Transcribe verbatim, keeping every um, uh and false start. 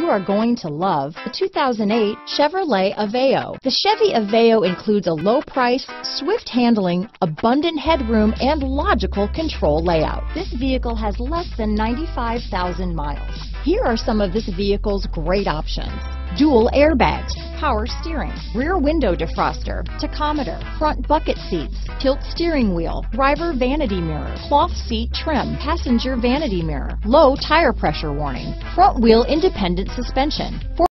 are going to love the two thousand eight Chevrolet Aveo. The Chevy Aveo includes a low price, swift handling, abundant headroom, and logical control layout. This vehicle has less than ninety-five thousand miles. Here are some of this vehicle's great options: dual airbags, power steering, rear window defroster, tachometer, front bucket seats, tilt steering wheel, driver vanity mirror, cloth seat trim, passenger vanity mirror, low tire pressure warning, front wheel independent suspension,